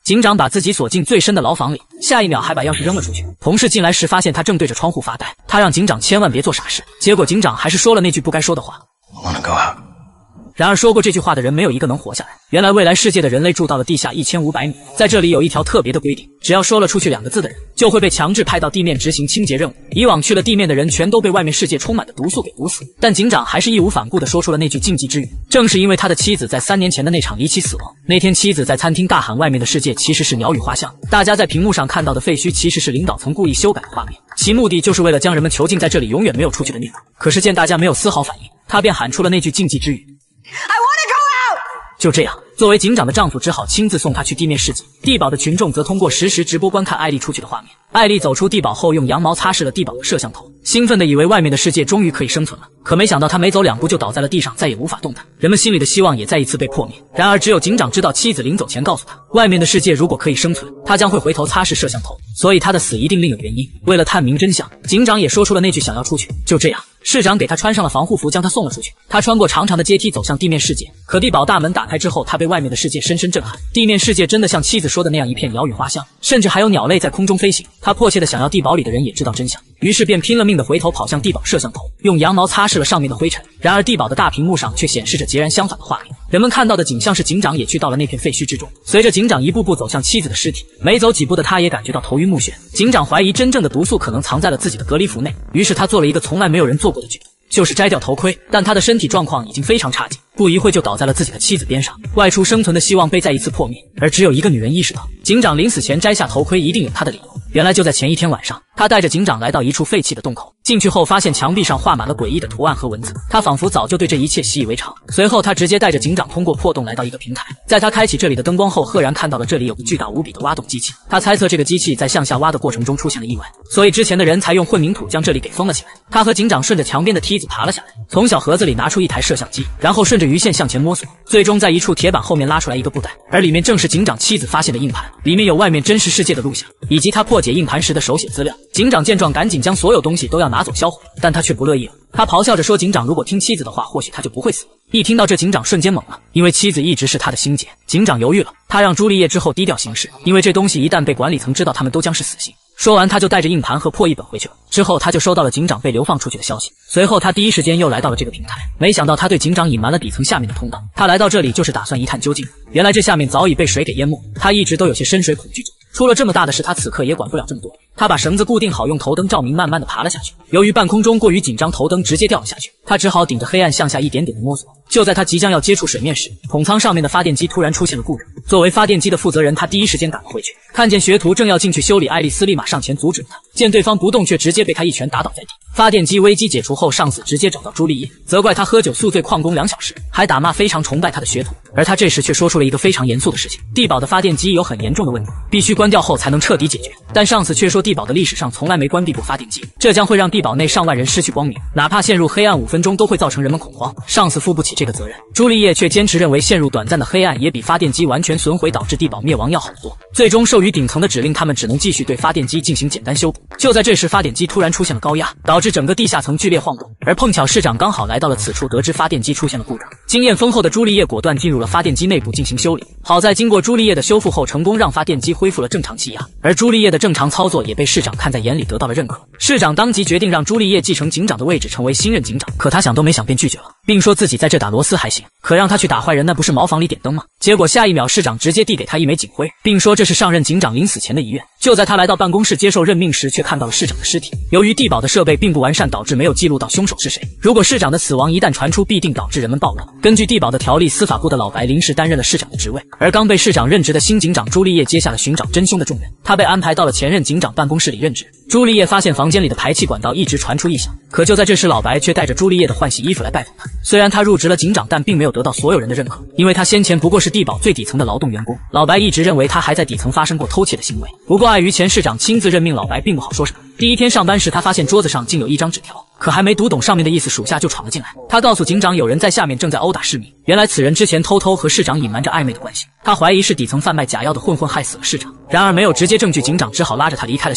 警长把自己锁进最深的牢房里，下一秒还把钥匙扔了出去。同事进来时发现他正对着窗户发呆，他让警长千万别做傻事，结果警长还是说了那句不该说的话。然而说过这句话的人没有一个能活下来。原来未来世界的人类住到了地下1500米，在这里有一条特别的规定，只要说了出去2个字的人，就会被强制派到地面执行清洁任务。以往去了地面的人全都被外面世界充满的毒素给毒死，但警长还是义无反顾地说出了那句禁忌之语。正是因为他的妻子在3年前的那场离奇死亡，那天妻子在餐厅大喊外面的世界其实是鸟语花香，大家在屏幕上看到的废墟其实是领导层故意修改的画面，其目的就是为了将人们囚禁在这里永远没有出去的地方。可是见大家没有丝毫反应，他便喊出了那句禁忌之语。就这样，作为警长的丈夫只好亲自送她去地面市集。地堡的群众则通过实时直播观看艾丽出去的画面。艾丽走出地堡后，用羊毛擦拭了地堡的摄像头，兴奋地以为外面的世界终于可以生存了。可没想到，她没走2步就倒在了地上，再也无法动弹。人们心里的希望也再一次被破灭。然而，只有警长知道，妻子临走前告诉他，外面的世界如果可以生存，他将会回头擦拭摄像头，所以他的死一定另有原因。为了探明真相，警长也说出了那句想要出去。就这样，市长给他穿上了防护服，将他送了出去。他穿过长长的阶梯走向地面世界，可地堡大门打开之后，他被外面的世界深深震撼。地面世界真的像妻子说的那样一片鸟语花香，甚至还有鸟类在空中飞行。他迫切地想要地堡里的人也知道真相，于是便拼了命地回头跑向地堡摄像头，用羊毛擦拭了上面的灰尘。然而地堡的大屏幕上却显示着截然相反的画面，人们看到的景象是警长也去到了那片废墟之中。随着警长一步步走向妻子的尸体，没走几步的他也感觉到头晕目眩。警长怀疑真正的毒素可能藏在了自己的隔离服内，于是他做了一个从来没有人做过的举动，就是摘掉头盔。但他的身体状况已经非常差劲，不一会就倒在了自己的妻子边上，外出生存的希望被再一次破灭。而只有一个女人意识到，警长临死前摘下头盔一定有他的理由。原来就在前一天晚上，他带着警长来到一处废弃的洞口，进去后发现墙壁上画满了诡异的图案和文字，他仿佛早就对这一切习以为常。随后他直接带着警长通过破洞来到一个平台，在他开启这里的灯光后，赫然看到了这里有个巨大无比的挖洞机器。他猜测这个机器在向下挖的过程中出现了意外，所以之前的人才用混凝土将这里给封了起来。他和警长顺着墙边的梯子爬了下来，从小盒子里拿出一台摄像机，然后顺着鱼线向前摸索，最终在一处铁板后面拉出来一个布袋，而里面正是警长妻子发现的硬盘，里面有外面真实世界的录像，以及他破解硬盘时的手写资料。警长见状赶紧将所有东西都要拿走销毁，但他却不乐意了。他咆哮着说，警长如果听妻子的话，或许他就不会死。一听到这，警长瞬间懵了，因为妻子一直是他的心结。警长犹豫了，他让朱丽叶之后低调行事，因为这东西一旦被管理层知道，他们都将是死刑。说完，他就带着硬盘和破译本回去了。之后他就收到了警长被流放出去的消息，随后他第一时间又来到了这个平台，没想到他对警长隐瞒了底层下面的通道。他来到这里就是打算一探究竟，原来这下面早已被水给淹没。他一直都有些深水恐惧症，出了这么大的事，他此刻也管不了这么多。他把绳子固定好，用头灯照明，慢慢的爬了下去。由于半空中过于紧张，头灯直接掉了下去，他只好顶着黑暗向下一点点的摸索。就在他即将要接触水面时，桶舱上面的发电机突然出现了故障。作为发电机的负责人，他第一时间赶了回去，看见学徒正要进去修理，爱丽丝立马上前阻止了他，见对方不动，却直接被他一拳打倒在地。发电机危机解除后，上司直接找到朱丽叶，责怪他喝酒宿醉旷工2小时，还打骂非常崇拜他的学徒。而他这时却说出了一个非常严肃的事情，地堡的发电机有很严重的问题，必须关掉后才能彻底解决。但上司却说地堡的历史上从来没关闭过发电机，这将会让地堡内上万人失去光明，哪怕陷入黑暗5分钟都会造成人们恐慌，上司负不起这个责任。朱丽叶却坚持认为陷入短暂的黑暗也比发电机完全损毁导致地堡灭亡要好得多，最终授予顶层的指令，他们只能继续对发电机进行简单修补。就在这时，发电机突然出现了高压，导致整个地下层剧烈晃动，而碰巧市长刚好来到了此处，得知发电机出现了故障，经验丰厚的朱丽叶果断进入了发电机内部进行修理。好在经过朱丽叶的修复后，成功让发电机恢复了正常气压，而朱丽叶的正常操作也被市长看在眼里，得到了认可。市长当即决定让朱丽叶继承警长的位置，成为新任警长。可他想都没想便拒绝了，并说自己在这打螺丝还行，可让他去打坏人，那不是茅房里点灯吗？结果下一秒，市长直接递给他一枚警徽，并说这是上任警长临死前的遗愿。就在他来到办公室接受任命时，却看到了市长的尸体。由于地堡的设备并不完善，导致没有记录到凶手是谁。如果市长的死亡一旦传出，必定导致人们暴乱。根据地堡的条例，司法部的老白临时担任了市长的职位，而刚被市长任职的新警长朱丽叶接下了寻找真凶的重任。他被安排到了前任警长办公室里任职。朱丽叶发现房间里的排气管道一直传出异响，可就在这时，老白却带着朱丽叶的换洗衣服来拜访他。虽然他入职了警长，但并没有得到所有人的认可，因为他先前不过是地堡最底层的劳动员工。老白一直认为他还在底层发生过偷窃的行为，不过碍于前市长亲自任命，老白并不好说什么。第一天上班时，他发现桌子上竟有一张纸条，可还没读懂上面的意思，属下就闯了进来。他告诉警长，有人在下面正在殴打市民。原来此人之前偷偷和市长隐瞒着暧昧的关系，他怀疑是底层贩卖假药的混混害死了市长。然而没有直接证据，警长只好拉着他离开了现场。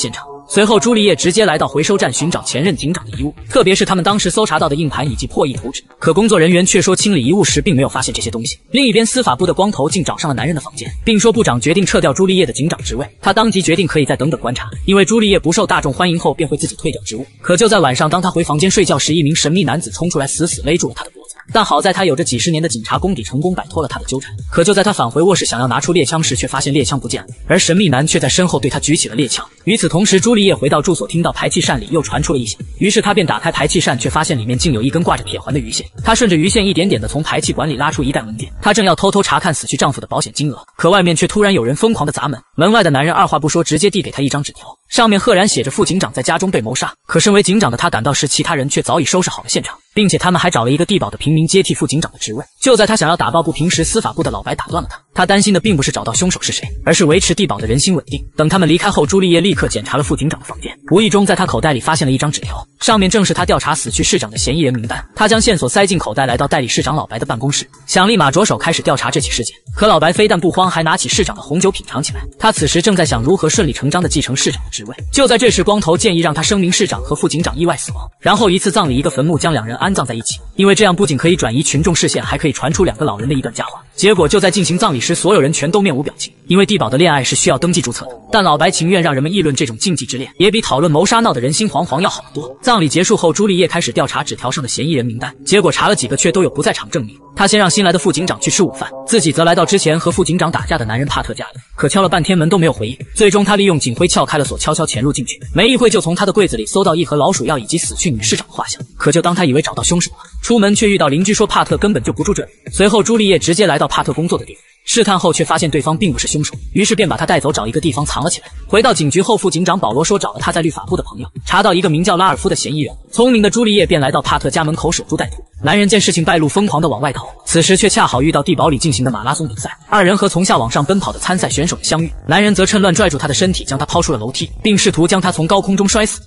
随后朱丽叶直接来到回收站寻找前任警长的遗物，特别是他们当时搜查到的硬盘以及破译图纸。可工作人员却说清理遗物时并没有发现这些东西。另一边，司法部的光头竟找上了男人的房间，并说部长决定撤掉朱丽叶的警长职位。他当即决定可以再等等观察，因为朱丽叶不受大众欢迎后便会自己退掉职务。可就在晚上，当他回房间睡觉时，一名神秘男子冲出来，死死勒住了他的脖子。但好在他有着几十年的警察功底，成功摆脱了他的纠缠。可就在他返回卧室想要拿出猎枪时，却发现猎枪不见了，而神秘男却在身后对他举起了猎枪。与此同时，朱丽叶回到住所，听到排气扇里又传出了异响，于是他便打开排气扇，却发现里面竟有一根挂着铁环的鱼线。他顺着鱼线一点点地从排气管里拉出一袋文件，他正要偷偷查看死去丈夫的保险金额，可外面却突然有人疯狂地砸门。门外的男人二话不说，直接递给他一张纸条，上面赫然写着副警长在家中被谋杀。可身为警长的他赶到时，其他人却早已收拾好了现场，并且他们还找了一个地保的平民接替副警长的职位。就在他想要打抱不平时，司法部的老白打断了他。他担心的并不是找到凶手是谁，而是维持地保的人心稳定。等他们离开后，朱丽叶立刻检查了副警长的房间，无意中在他口袋里发现了一张纸条，上面正是他调查死去市长的嫌疑人名单。他将线索塞进口袋，来到代理市长老白的办公室，想立马着手开始调查这起事件。可老白非但不慌，还拿起市长的红酒品尝起来。他此时正在想如何顺理成章地继承市长的职位。就在这时，光头建议让他声明市长和副警长意外死亡，然后一次葬礼一个坟墓将两人安葬在一起，因为这样不仅可以转移群众视线，还可以传出两个老人的一段佳话。结果就在进行葬礼时，所有人全都面无表情，因为地保的恋爱是需要登记注册的，但老白情愿让人们议论这种禁忌之恋，也比讨论谋杀闹得人心惶惶要好得多。葬礼结束后，朱丽叶开始调查纸条上的嫌疑人名单，结果查了几个却都有不在场证明。他先让新来的副警长去吃午饭，自己则来到之前和副警长打架的男人帕特家里，可敲了半天门都没有回应。最终他利用警徽撬开了锁，悄悄潜入进去，没一会就从他的柜子里搜到一盒老鼠药以及死去女市长的画像。可就当他以为找到凶手了，出门却遇到邻居说帕特根本就不住这里。随后朱丽叶直接来到帕特工作的地方，试探后却发现对方并不是凶手，于是便把他带走，找一个地方藏了起来。回到警局后，副警长保罗说找了他在律法部的朋友，查到一个名叫拉尔夫的嫌疑人。聪明的朱丽叶便来到帕特家门口守株待兔。男人见事情败露，疯狂地往外逃，此时却恰好遇到地堡里进行的马拉松比赛，二人和从下往上奔跑的参赛选手相遇。男人则趁乱拽住他的身体，将他抛出了楼梯，并试图将他从高空中摔死。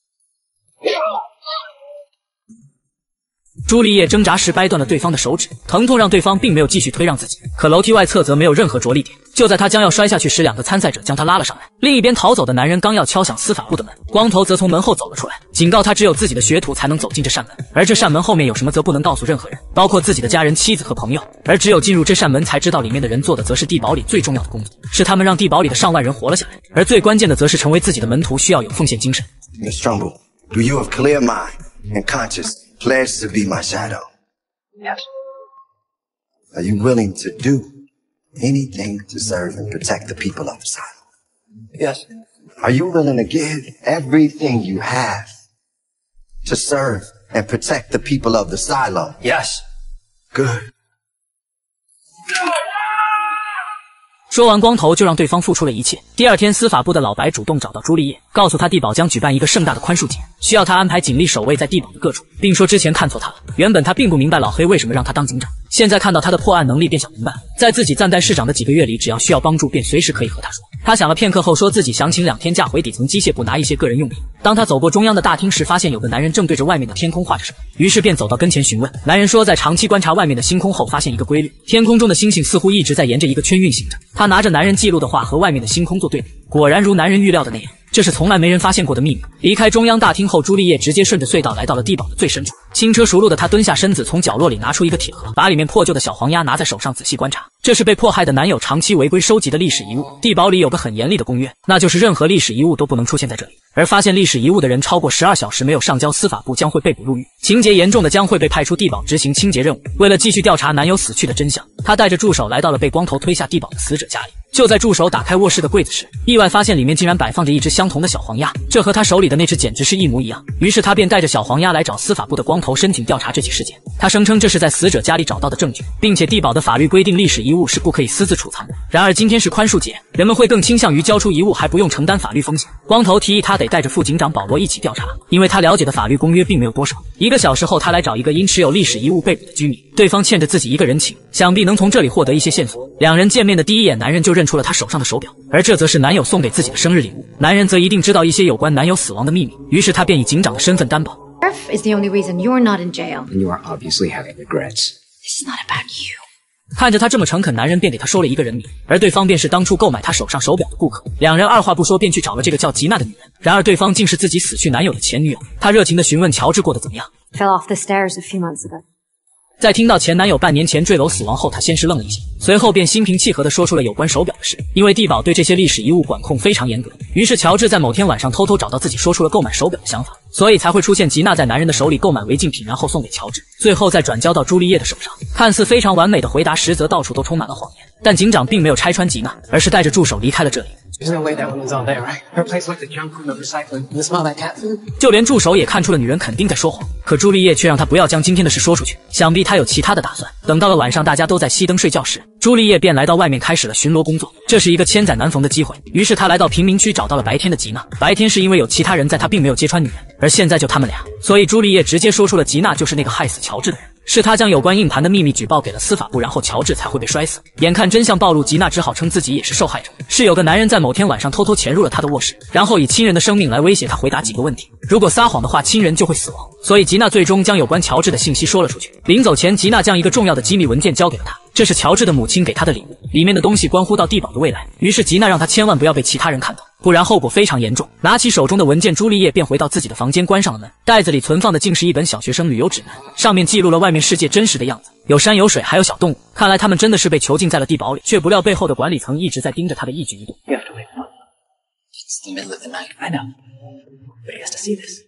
朱丽叶挣扎时掰断了对方的手指，疼痛让对方并没有继续推让自己，可楼梯外侧则没有任何着力点。就在他将要摔下去时，两个参赛者将他拉了上来。另一边逃走的男人刚要敲响司法部的门，光头则从门后走了出来，警告他只有自己的学徒才能走进这扇门，而这扇门后面有什么则不能告诉任何人，包括自己的家人、妻子和朋友。而只有进入这扇门才知道里面的人做的则是地堡里最重要的工作，是他们让地堡里的上万人活了下来。而最关键的则是成为自己的门徒需要有奉献精神。 Miss Trumbull, do you of clear mind and conscience pledge to be my shadow? Yes. Are you willing to do anything to serve and protect the people of Asylum? Yes. Are you willing to give everything you have to serve and protect the people of the Asylum? Yes. Good. 说完，光头就让对方付出了一切。第二天，司法部的老白主动找到朱丽叶，告诉他地堡将举办一个盛大的宽恕节，需要他安排警力守卫在地堡的各处，并说之前看错他了。原本他并不明白老黑为什么让他当警长，现在看到他的破案能力，便想明白了。在自己暂代市长的几个月里，只要需要帮助，便随时可以和他说。他想了片刻后，说自己想请2天假回底层机械部拿一些个人用品。当他走过中央的大厅时，发现有个男人正对着外面的天空画着什么，于是便走到跟前询问。男人说，在长期观察外面的星空后，发现一个规律，天空中的星星似乎一直在沿着一个圈运行着。他拿着男人记录的话和外面的星空做对比，果然如男人预料的那样，这是从来没人发现过的秘密。离开中央大厅后，朱丽叶直接顺着隧道来到了地堡的最深处。轻车熟路的她蹲下身子，从角落里拿出一个铁盒，把里面破旧的小黄鸭拿在手上仔细观察。这是被迫害的男友长期违规收集的历史遗物。地堡里有个很严厉的公约，那就是任何历史遗物都不能出现在这里，而发现历史遗物的人超过12小时没有上交司法部，将会被捕入狱，情节严重的将会被派出地堡执行清洁任务。为了继续调查男友死去的真相，她带着助手来到了被光头推下地堡的死者家里。就在助手打开卧室的柜子时，意外发现里面竟然摆放着一只相同的小黄鸭，这和他手里的那只简直是一模一样。于是他便带着小黄鸭来找司法部的光头申请调查这起事件。他声称这是在死者家里找到的证据，并且地堡的法律规定历史遗物是不可以私自储藏的。然而今天是宽恕节，人们会更倾向于交出遗物还不用承担法律风险。光头提议他得带着副警长保罗一起调查，因为他了解的法律公约并没有多少。1个小时后，他来找一个因持有历史遗物被捕的居民，对方欠着自己一个人情，想必能从这里获得一些线索。两人见面的第一眼，男人就认出了他手上的手表，而这则是男友送给自己的生日礼物。男人则一定知道一些有关男友死亡的秘密，于是他便以警长的身份担保。 Is the only reason you're not in jail. And you are obviously having regrets. This is not about you. 看着他这么诚恳，男人便给他说了一个人名，而对方便是当初购买他手上手表的顾客。两人二话不说便去找了这个叫吉娜的女人，然而对方竟是自己死去男友的前女友。他热情地询问乔治过得怎么样。 Fell off the stairs a few months ago. 在听到前男友半年前坠楼死亡后，他先是愣了一下，随后便心平气和地说出了有关手表的事。因为地堡对这些历史遗物管控非常严格，于是乔治在某天晚上偷偷找到自己，说出了购买手表的想法，所以才会出现吉娜在男人的手里购买违禁品，然后送给乔治，最后再转交到朱丽叶的手上。看似非常完美的回答，实则到处都充满了谎言。但警长并没有拆穿吉娜，而是带着助手离开了这里。 There's no way that woman's all there, right? Her place like the junk room of recycling. You smell that cat food? 就连助手也看出了女人肯定在说谎，可朱丽叶却让他不要将今天的事说出去，想必他有其他的打算。等到了晚上，大家都在熄灯睡觉时，朱丽叶便来到外面开始了巡逻工作。这是一个千载难逢的机会，于是他来到贫民区找到了白天的吉娜。白天是因为有其他人在，他并没有揭穿女人，而现在就他们俩，所以朱丽叶直接说出了吉娜就是那个害死乔治的人。是他将有关硬盘的秘密举报给了司法部，然后乔治才会被摔死。眼看真相暴露，吉娜只好称自己也是受害者，是有个男人在某天晚上偷偷潜入了他的卧室，然后以亲人的生命来威胁他回答几个问题，如果撒谎的话亲人就会死亡。所以吉娜最终将有关乔治的信息说了出去。临走前，吉娜将一个重要的机密文件交给了他，这是乔治的母亲给他的礼物，里面的东西关乎到地堡的未来，于是吉娜让他千万不要被其他人看到，不然后果非常严重。拿起手中的文件，朱丽叶便回到自己的房间，关上了门。袋子里存放的竟是一本小学生旅游指南，上面记录了外面世界真实的样子，有山有水还有小动物。看来他们真的是被囚禁在了地堡里，却不料背后的管理层一直在盯着他的一举一动。 You have to wake him up. It's the middle of the night. I know. But he has to see this.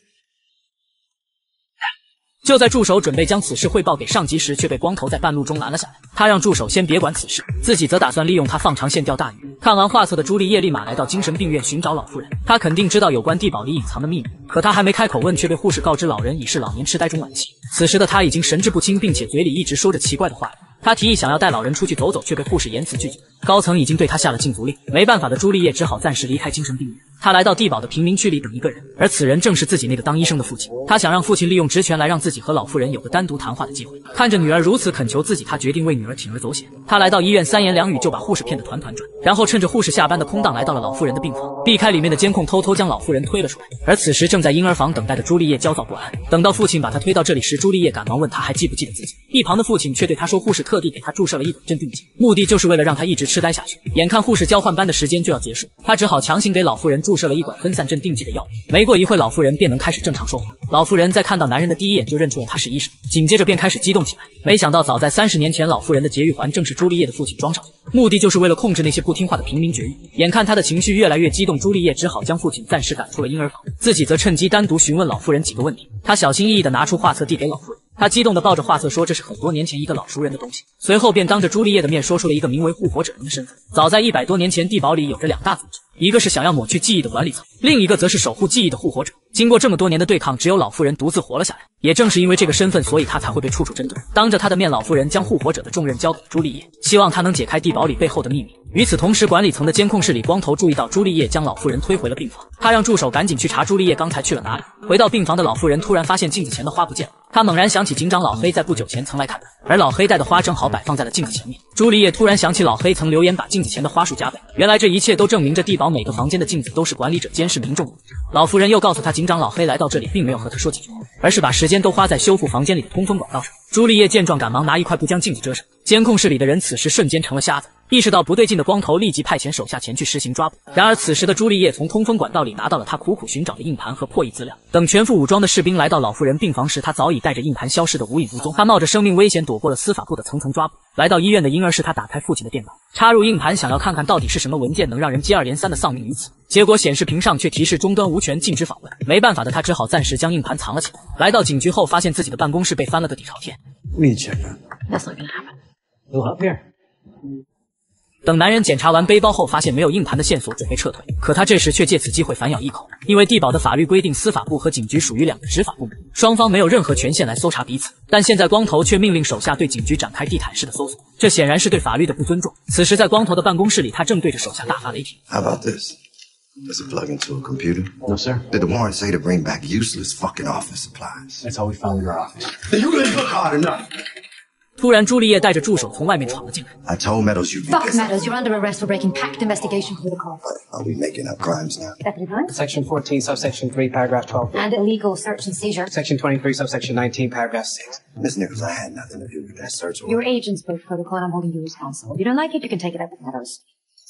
就在助手准备将此事汇报给上级时，却被光头在半路中拦了下来。他让助手先别管此事，自己则打算利用他放长线钓大鱼。看完画册的朱丽叶立马来到精神病院寻找老妇人，她肯定知道有关地堡里隐藏的秘密，可她还没开口问，却被护士告知老人已是老年痴呆中晚期。此时的她已经神志不清，并且嘴里一直说着奇怪的话。他提议想要带老人出去走走，却被护士严词拒绝。高层已经对他下了禁足令，没办法的朱丽叶只好暂时离开精神病院。他来到地堡的贫民区里等一个人，而此人正是自己那个当医生的父亲。他想让父亲利用职权来让自己和老妇人有个单独谈话的机会。看着女儿如此恳求自己，他决定为女儿铤而走险。他来到医院，三言两语就把护士骗得团团转，然后趁着护士下班的空档来到了老妇人的病房，避开里面的监控，偷偷将老妇人推了出来。而此时正在婴儿房等待的朱丽叶焦躁不安。等到父亲把她推到这里时，朱丽叶赶忙问他还记不记得自己。一旁的父亲却对他说，护士特地给他注射了一管镇定剂，目的就是为了让他一直痴呆下去。眼看护士交换班的时间就要结束，他只好强行给老妇人注射了一管分散镇定剂的药物。没过一会，老妇人便能开始正常说话。老妇人在看到男人的第一眼就认出了他是医生，紧接着便开始激动起来。没想到早在30年前，老妇人的节育环正是朱丽叶的父亲装上去，目的就是为了控制那些不听话的平民绝育。眼看他的情绪越来越激动，朱丽叶只好将父亲暂时赶出了婴儿房，自己则趁机单独询问老妇人几个问题。他小心翼翼地拿出画册递给老妇人，他激动地抱着画册说这是很多年前一个老熟人的东西，随后便当着朱丽叶的面说出了一个名为护火者人的身份。早在100多年前，地堡里有着两大组织，一个是想要抹去记忆的管理层，另一个则是守护记忆的护火者。经过这么多年的对抗，只有老妇人独自活了下来。也正是因为这个身份，所以他才会被处处针对。当着他的面，老妇人将护火者的重任交给了朱丽叶，希望他能解开地堡里背后的秘密。与此同时，管理层的监控室里，光头注意到朱丽叶将老妇人推回了病房，他让助手赶紧去查朱丽叶刚才去了哪里。回到病房的老妇人突然发现镜子前的花不见了，他猛然想起警长老黑在不久前曾来看他，而老黑带的花正好摆放在了镜子前面。朱丽叶突然想起老黑曾留言把镜子前的花束加倍，原来这一切都证明着地堡每个房间的镜子都是管理者监视民众的。老妇人又告诉他，警长老黑来到这里并没有和他说几句话，而是把时间都花在修复房间里的通风管道上。朱丽叶见状赶忙拿一块布将镜子遮上。监控室里的人此时瞬间成了瞎子，意识到不对劲的光头立即派遣手下前去实行抓捕。然而此时的朱丽叶从通风管道里拿到了他苦苦寻找的硬盘和破译资料。等全副武装的士兵来到老妇人病房时，他早已带着硬盘消失得无影无踪。他冒着生命危险躲过了司法部的层层抓捕。来到医院的婴儿室，他打开父亲的电脑，插入硬盘，想要看看到底是什么文件能让人接二连三的丧命于此。结果显示屏上却提示终端无权，禁止访问。没办法的他只好暂时将硬盘藏了起来。来到警局后，发现自己的办公室被翻了个底朝天。 That's not gonna happen. Go up here. 等男人检查完背包后，发现没有硬盘的线索，准备撤退。可他这时却借此机会反咬一口，因为地堡的法律规定，司法部和警局属于两个执法部门，双方没有任何权限来搜查彼此。但现在光头却命令手下对警局展开地毯式的搜索，这显然是对法律的不尊重。此时在光头的办公室里，他正对着手下大发雷霆。 How about this? Does it plug into a computer? No, sir. Did the warrant say to bring back useless fucking office supplies? That's all we found in our office. You didn't look hard enough. 突然，朱丽叶带着助手从外面闯了进来。 I told Meadows you'd be Fuck busy. Meadows, you're under arrest for breaking pact investigation protocol. Are we making up crimes now? Deputy Blunt? Section 14, subsection 3, paragraph 12. And illegal search and seizure. Section 23, subsection 19, paragraph 6. Miss Nichols, I had nothing to do with that search Your warrant. agents broke protocol and I'm holding you responsible. If you don't like it, you can take it up with Meadows.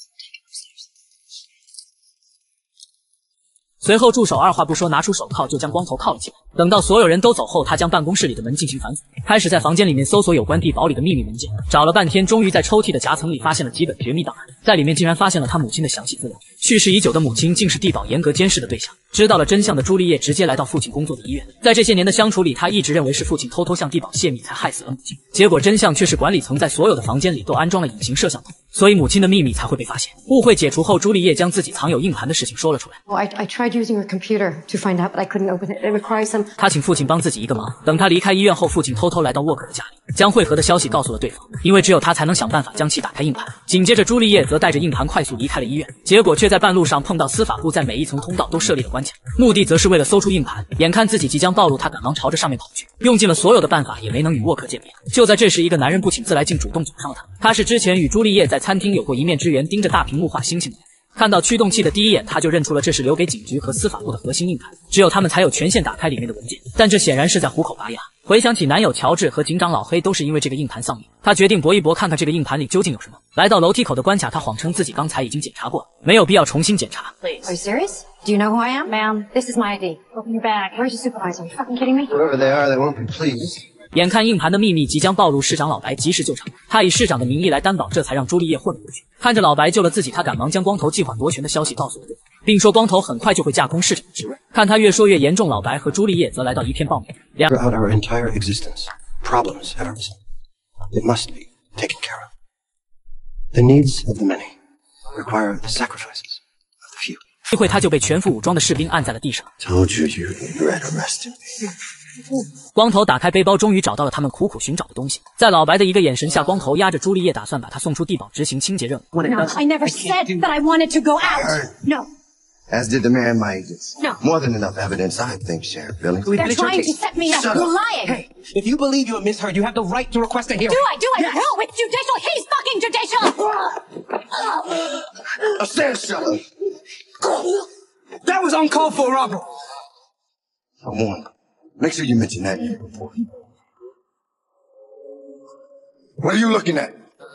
随后，助手二话不说拿出手铐就将光头铐了起来。等到所有人都走后，他将办公室里的门进行反锁，开始在房间里面搜索有关地堡里的秘密文件。找了半天，终于在抽屉的夹层里发现了几本绝密档案，在里面竟然发现了他母亲的详细资料。去世已久的母亲竟是地堡严格监视的对象。知道了真相的朱丽叶直接来到父亲工作的医院。在这些年的相处里，他一直认为是父亲偷偷向地堡泄密才害死了母亲，结果真相却是管理层在所有的房间里都安装了隐形摄像头，所以母亲的秘密才会被发现。误会解除后，朱丽叶将自己藏有硬盘的事情说了出来。 Well, I tried using your computer to find out, but I couldn't open it. It requires some... 他请父亲帮自己一个忙，等他离开医院后，父亲偷偷来到沃克的家里，将会合的消息告诉了对方，因为只有他才能想办法将其打开硬盘。紧接着，朱丽叶则带着硬盘快速离开了医院，结果却在半路上碰到司法部在每一层通道都设立了关卡，目的则是为了搜出硬盘。眼看自己即将暴露，他赶忙朝着上面跑去，用尽了所有的办法也没能与沃克见面。就在这时，一个男人不请自来，竟主动走上了他。他是之前与朱丽叶在餐厅有过一面之缘，盯着大屏幕画星星的人。看到驱动器的第一眼，他就认出了这是留给警局和司法部的核心硬盘，只有他们才有权限打开里面的文件。但这显然是在虎口拔牙。回想起男友乔治和警长老黑都是因为这个硬盘丧命，他决定搏一搏，看看这个硬盘里究竟有什么。来到楼梯口的关卡，他谎称自己刚才已经检查过了，没有必要重新检查。 Are you serious? Do you know who I am? Ma'am, this is my ID. Open your bag. Where's your supervisor? Are you fucking kidding me? Whoever they are, they won't be pleased. 眼看硬盘的秘密即将暴露，市长老白及时救场，他以市长的名义来担保，这才让朱丽叶混了过去。看着老白救了自己，他赶忙将光头计划夺权的消息告诉了对方，并说光头很快就会架空市长的职位。看他越说越严重，老白和朱丽叶则来到一片报名。 Throughout our entire existence, problems have arisen. It must be taken care of. The needs of the many require the sacrifices of the few. 一会他就被全副武装的士兵按在了地上。 Told you you regret arresting me. 光头打开背包，终于找到了他们苦苦寻找的东西。在老白的一个眼神下，光头压着朱丽叶，打算把她送出地堡执行清洁任务。 No, I never said that I wanted to go out. No. As did the man my agents. No. More than enough evidence, I think, Sheriff Billings. They're trying to set me up. Shut You're up. lying. Hey, if you believe you have misheard, you have the right to request a hearing. Do I? Hell, it's judicial. He's fucking judicial. I said shut up. That was uncalled for, Robert. I warn you. Make sure you mention that in your report. What are you looking at?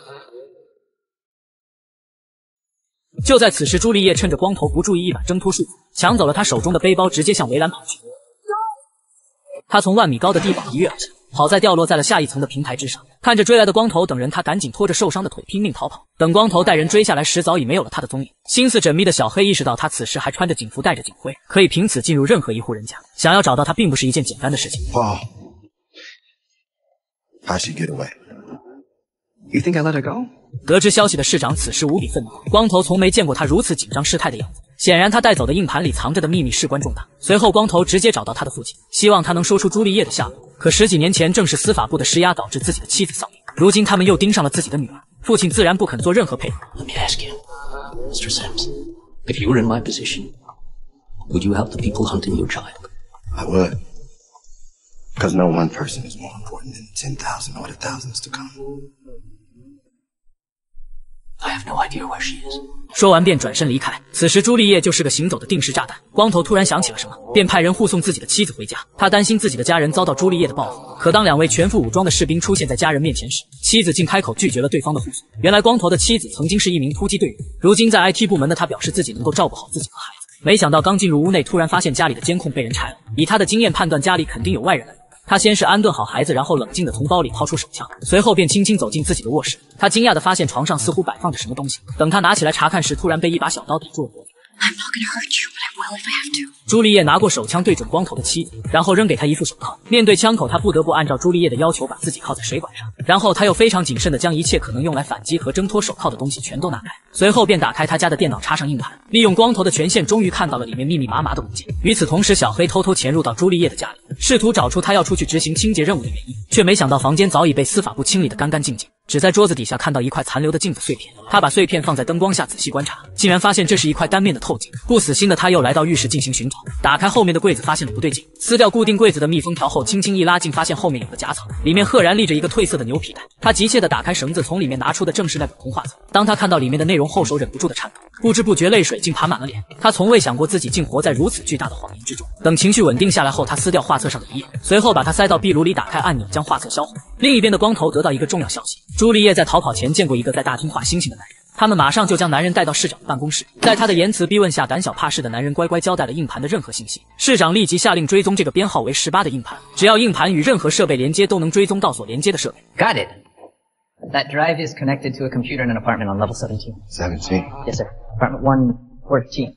就在此时，朱丽叶趁着光头不注意，一把挣脱束缚，抢走了他手中的背包，直接向围栏跑去。他从万米高的地堡一跃而下，好在掉落在了下一层的平台之上。看着追来的光头等人，他赶紧拖着受伤的腿拼命逃跑。等光头带人追下来时，早已没有了他的踪影。心思缜密的小黑意识到他此时还穿着警服，带着警徽，可以凭此进入任何一户人家。想要找到他，并不是一件简单的事情。 Paul, how'd she get away? You think I let her go? 得知消息的市长此时无比愤怒，光头从没见过他如此紧张失态的样子。显然，他带走的硬盘里藏着的秘密事关重大。随后，光头直接找到他的父亲，希望他能说出朱丽叶的下落。可10几年前，正是司法部的施压导致自己的妻子丧命，如今他们又盯上了自己的女儿，父亲自然不肯做任何配合。 Let me ask you, Mr. Sims, if you were in my position, would you help the people hunting your child? I would. Because no one person is more important than 10,000 or the thousands to come. I have no idea where she is. 说完便转身离开。此时朱丽叶就是个行走的定时炸弹。光头突然想起了什么，便派人护送自己的妻子回家。他担心自己的家人遭到朱丽叶的报复。可当2位全副武装的士兵出现在家人面前时，妻子竟开口拒绝了对方的护送。原来光头的妻子曾经是一名突击队员，如今在 IT 部门的他表示自己能够照顾好自己和孩子。没想到刚进入屋内，突然发现家里的监控被人拆了。以他的经验判断，家里肯定有外人来。他先是安顿好孩子，然后冷静地从包里掏出手枪，随后便轻轻走进自己的卧室。他惊讶地发现床上似乎摆放着什么东西，等他拿起来查看时，突然被一把小刀抵住了脖子。 I'm not gonna hurt you, but I will if I have to. 朱丽叶拿过手枪对准光头的妻子，然后扔给他一副手铐。面对枪口，他不得不按照朱丽叶的要求把自己铐在水管上，然后他又非常谨慎地将一切可能用来反击和挣脱手铐的东西全都拿开。随后便打开他家的电脑，插上硬盘，利用光头的权限，终于看到了里面密密麻麻的文件。与此同时，小黑偷偷潜入到朱丽叶的家里，试图找出他要出去执行清洁任务的原因，却没想到房间早已被司法部清理得干干净净。 只在桌子底下看到一块残留的镜子碎片。他把碎片放在灯光下仔细观察，竟然发现这是一块单面的透镜。不死心的他又来到浴室进行寻找，打开后面的柜子，发现了不对劲，撕掉固定柜子的密封条后，轻轻一拉，竟发现后面有个夹层，里面赫然立着一个褪色的牛皮袋。他急切地打开绳子，从里面拿出的正是那本童话册。当他看到里面的内容后，手忍不住的颤抖，不知不觉泪水竟爬满了脸。他从未想过自己竟活在如此巨大的谎言之中。等情绪稳定下来后，他撕掉画册上的一页，随后把它塞到壁炉里，打开按钮将画册销毁。另一边的光头得到一个重要消息，朱丽叶在逃跑前见过一个在大厅画星星的男人。他们马上就将男人带到市长的办公室，在他的言辞逼问下，胆小怕事的男人乖乖交代了硬盘的任何信息。市长立即下令追踪这个编号为18的硬盘，只要硬盘与任何设备连接，都能追踪到所连接的设备。 Got it. That drive is connected to a computer in an apartment on level 17. 17? Yes, sir. Apartment 114.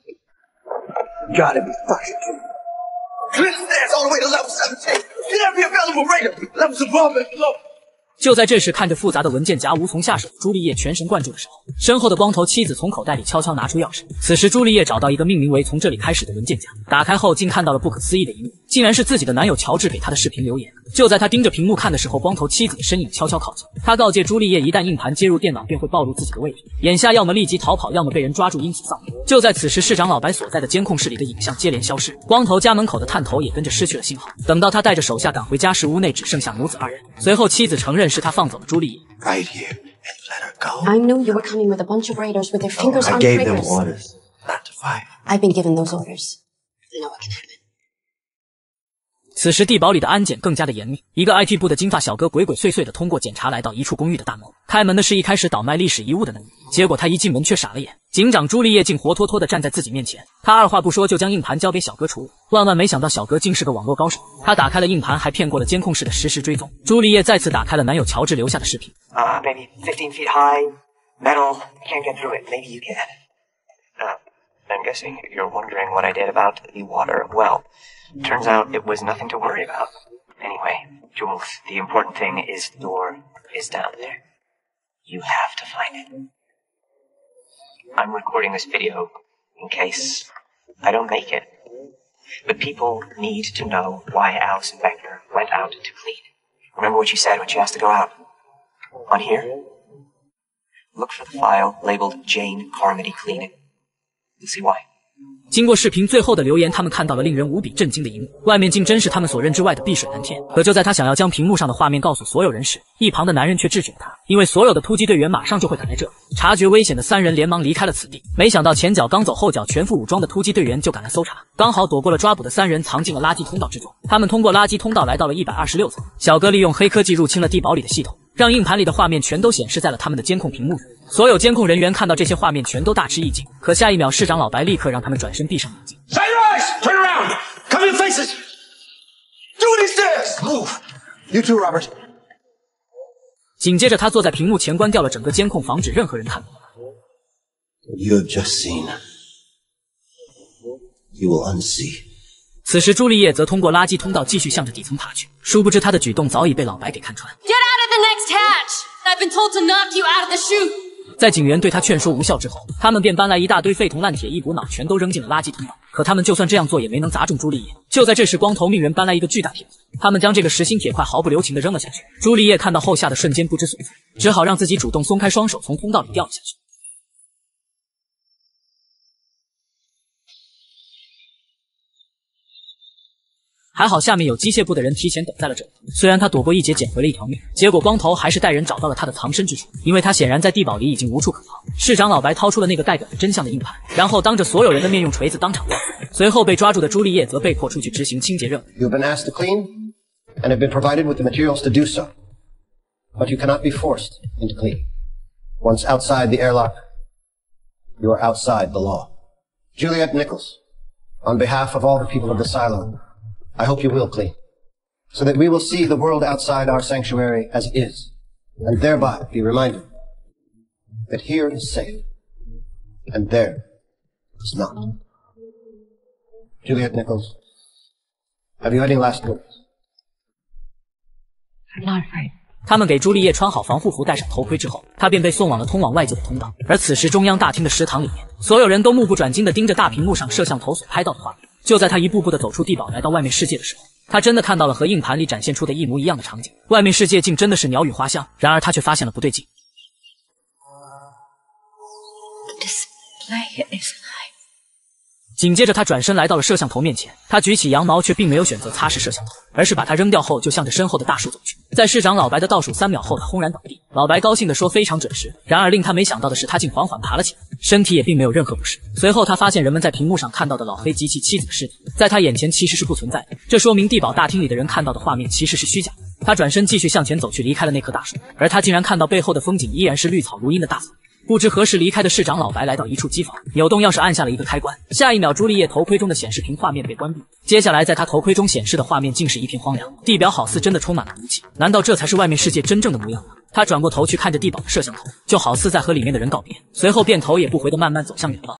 Gotta be fucking kidding. Clear the stairs all the way to level 17. Get every available radar. Levels above and below. 就在这时，看着复杂的文件夹无从下手的朱丽叶全神贯注的时候，身后的光头妻子从口袋里悄悄拿出钥匙。此时朱丽叶找到一个命名为从这里开始的文件夹，打开后竟看到了不可思议的一幕，竟然是自己的男友乔治给她的视频留言。就在她盯着屏幕看的时候，光头妻子的身影悄悄靠近，他告诫朱丽叶，一旦硬盘接入电脑便会暴露自己的位置，眼下要么立即逃跑，要么被人抓住，因此丧命。就在此时，市长老白所在的监控室里的影像接连消失，光头家门口的探头也跟着失去了信号。等到他带着手下赶回家时，屋内只剩下母子二人。随后妻子承认是他放走了朱丽叶。 Right here, and you let her go. I knew you were coming with a bunch of raiders with their fingers on I gave them triggers. orders not to fight. I've been given those orders. I know what can happen. 此时地堡里的安检更加的严密，一个 IT 部的金发小哥鬼鬼祟祟的通过检查来到一处公寓的大门。开门的是一开始倒卖历史遗物的那女，结果他一进门却傻了眼，警长朱丽叶竟活脱脱的站在自己面前。他二话不说就将硬盘交给小哥处理，万万没想到小哥竟是个网络高手。他打开了硬盘，还骗过了监控室的实时追踪。朱丽叶再次打开了男友乔治留下的视频。 Maybe 15 feet high, metal, can't get through it. Maybe you can. I'm guessing you're wondering what I did about the water well. Turns out it was nothing to worry about. Anyway, Jules, the important thing is the door is down there. You have to find it. I'm recording this video in case I don't make it. But people need to know why Allison Beckner went out to clean. Remember what you said when she asked to go out? On here? Look for the file labeled Jane Carmody Cleaning. You'll see why. 经过视频最后的留言，他们看到了令人无比震惊的一幕，外面竟真是他们所认知外的碧水蓝天。可就在他想要将屏幕上的画面告诉所有人时，一旁的男人却制止了他，因为所有的突击队员马上就会赶来这里。察觉危险的三人连忙离开了此地，没想到前脚刚走，后脚全副武装的突击队员就赶来搜查，刚好躲过了抓捕的三人，藏进了垃圾通道之中。他们通过垃圾通道来到了126层，小哥利用黑科技入侵了地堡里的系统，让硬盘里的画面全都显示在了他们的监控屏幕上。所有监控人员看到这些画面全都大吃一惊，可下一秒市长老白立刻让他们转身闭上眼睛。 Say your eyes! Turn around! Cover your faces! Do these stairs! Move! You too, Robert. 紧接着他坐在屏幕前关掉了整个监控，防止任何人看到。 What you have just seen, you will unsee. 此时朱丽叶则通过垃圾通道继续向着底层爬去，殊不知她的举动早已被老白给看穿。 Get out of the next hatch! I've been told to knock you out of the chute! 在警员对他劝说无效之后，他们便搬来一大堆废铜烂铁，一股脑全都扔进了垃圾通道。可他们就算这样做，也没能砸中朱丽叶。就在这时，光头命人搬来一个巨大铁块，他们将这个实心铁块毫不留情地扔了下去。朱丽叶看到后吓得瞬间不知所措，只好让自己主动松开双手，从通道里掉了下去。 还好下面有机械部的人提前等在了这里，虽然他躲过一劫捡回了一条命，结果光头还是带人找到了他的藏身之处，因为他显然在地堡里已经无处可逃。市长老白掏出了那个代表着真相的硬盘，然后当着所有人的面用锤子当场打死。随后被抓住的朱丽叶则被迫出去执行清洁任务。 You've been asked to clean, and have been provided with the materials to do so. But you cannot be forced into cleaning. Once outside the airlock, you are outside the law. Juliet Nichols, on behalf of all the people of the silo, I hope you will clean, so that we will see the world outside our sanctuary as it is, and thereby be reminded that here is safe, and there is not. Juliet Nichols, have you any last words? I'm not afraid. 他们给朱丽叶穿好防护服，戴上头盔之后，她便被送往了通往外界的通道。而此时，中央大厅的食堂里面，所有人都目不转睛地盯着大屏幕上摄像头所拍到的画面。就在他一步步地走出地堡，来到外面世界的时候， 他真的看到了和硬盘里展现出的一模一样的场景，外面世界竟真的是鸟语花香。然而他却发现了不对劲。紧接着他转身来到了摄像头面前，他举起羊毛却并没有选择擦拭摄像头，而是把它扔掉后就向着身后的大树走去。在市长老白的倒数3秒后，他轰然倒地。老白高兴地说非常准时，然而令他没想到的是，他竟缓缓爬了起来，身体也并没有任何不适。随后他发现人们在屏幕上看到的老黑及其妻子的尸体在他眼前其实是不存在的，这说明地堡大厅里的人看到的画面其实是虚假的。他转身继续向前走去，离开了那棵大树，而他竟然看到背后的风景依然是绿草如茵的大草原。不知何时离开的市长老白来到一处机房，扭动钥匙按下了一个开关，下一秒朱丽叶头盔中的显示屏画面被关闭。接下来在他头盔中显示的画面竟是一片荒凉，地表好似真的充满了毒气。难道这才是外面世界真正的模样吗？他转过头去看着地堡的摄像头，就好似在和里面的人告别，随后便头也不回地慢慢走向远方。